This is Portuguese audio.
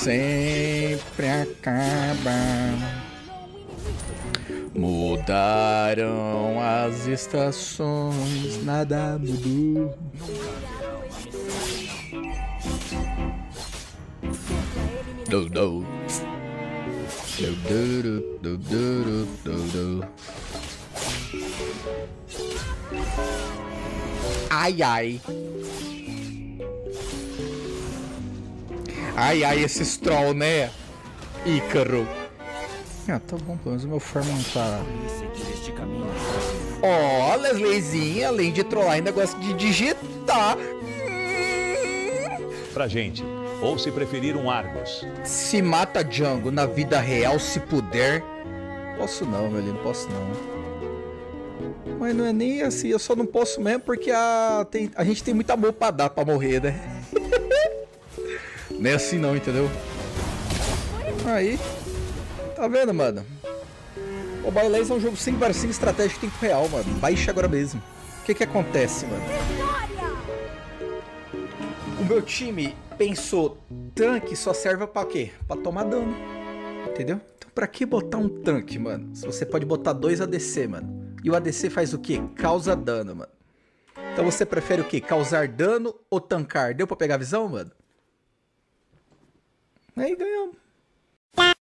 sempre acaba. Mudaram as estações, nada mudou. Do, do. Do, do, do, do, do, do. Ai, ai. Ai, ai, esses troll, né? Ícaro. Ah, tá bom, pelo menos o meu farm não tá... Ó, Lesliezinha, além de trollar, ainda gosta de digitar. Pra gente, ou se preferir um Argus. Se mata Django na vida real, se puder. Posso não, meu lindo, posso não. Mas não é nem assim, eu só não posso mesmo porque a gente tem muito amor pra dar pra morrer, né? Não é assim não, entendeu? Aí, tá vendo, mano? O Mobile Legends é um jogo 5/5 estratégico em tempo real, mano. Baixa agora mesmo. O que que acontece, mano? O meu time pensou, tanque só serve pra quê? Pra tomar dano. Entendeu? Então pra que botar um tanque, mano? Se você pode botar 2 ADC, mano. E o ADC faz o quê? Causa dano, mano. Então você prefere o quê? Causar dano ou tancar? Deu pra pegar a visão, mano? Aí ganhamos.